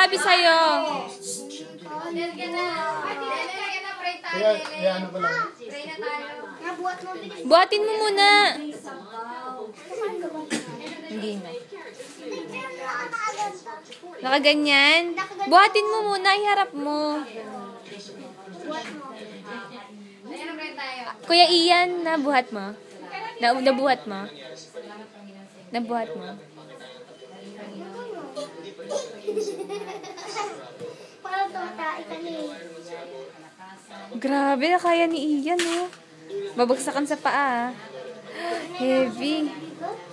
nagsabi sa'yo? Kaya ano ko lang. Buhatin mo muna. Hindi na. Nakaganyan? Buhatin mo muna, iharap mo. Kuya Ian, nabuhat mo? Nabuhat mo? Nabuhat mo? Grabe, nakaya ni Ian, oh. Babagsakan sa paa. Heavy.